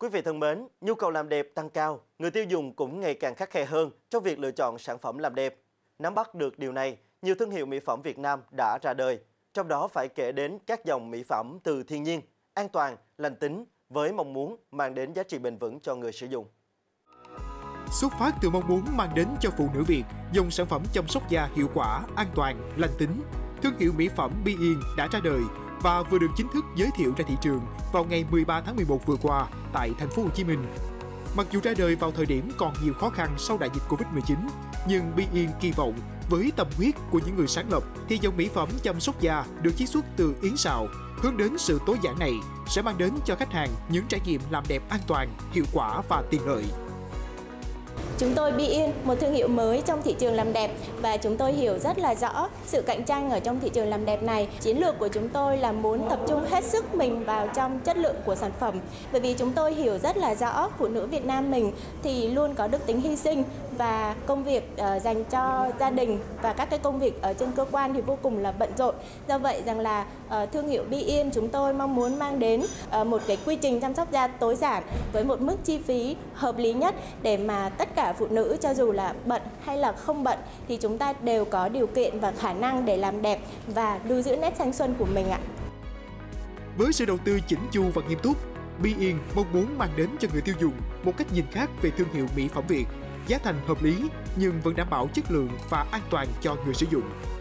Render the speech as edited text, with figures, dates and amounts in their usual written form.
Quý vị thân mến, nhu cầu làm đẹp tăng cao, người tiêu dùng cũng ngày càng khắt khe hơn trong việc lựa chọn sản phẩm làm đẹp. Nắm bắt được điều này, nhiều thương hiệu mỹ phẩm Việt Nam đã ra đời, trong đó phải kể đến các dòng mỹ phẩm từ thiên nhiên, an toàn, lành tính với mong muốn mang đến giá trị bền vững cho người sử dụng. Xuất phát từ mong muốn mang đến cho phụ nữ Việt dòng sản phẩm chăm sóc da hiệu quả, an toàn, lành tính, thương hiệu mỹ phẩm Be In đã ra đời và vừa được chính thức giới thiệu ra thị trường vào ngày 13 tháng 11 vừa qua tại thành phố Hồ Chí Minh. Mặc dù ra đời vào thời điểm còn nhiều khó khăn sau đại dịch Covid-19, nhưng Be In kỳ vọng với tâm huyết của những người sáng lập thì dòng mỹ phẩm chăm sóc da được chiết xuất từ yến sào, hướng đến sự tối giản này sẽ mang đến cho khách hàng những trải nghiệm làm đẹp an toàn, hiệu quả và tiện lợi. Chúng tôi Be In, một thương hiệu mới trong thị trường làm đẹp và chúng tôi hiểu rất là rõ sự cạnh tranh ở trong thị trường làm đẹp này. Chiến lược của chúng tôi là muốn tập trung hết sức mình vào trong chất lượng của sản phẩm. Bởi vì chúng tôi hiểu rất là rõ phụ nữ Việt Nam mình thì luôn có đức tính hy sinh và công việc dành cho gia đình và các cái công việc ở trên cơ quan thì vô cùng là bận rộn. Do vậy rằng là thương hiệu Be In chúng tôi mong muốn mang đến một cái quy trình chăm sóc da tối giản với một mức chi phí hợp lý nhất để mà tất cả phụ nữ cho dù là bận hay là không bận thì chúng ta đều có điều kiện và khả năng để làm đẹp và lưu giữ nét thanh xuân của mình ạ. Với sự đầu tư chỉnh chu và nghiêm túc, Be In mong muốn mang đến cho người tiêu dùng một cách nhìn khác về thương hiệu mỹ phẩm Việt, giá thành hợp lý nhưng vẫn đảm bảo chất lượng và an toàn cho người sử dụng.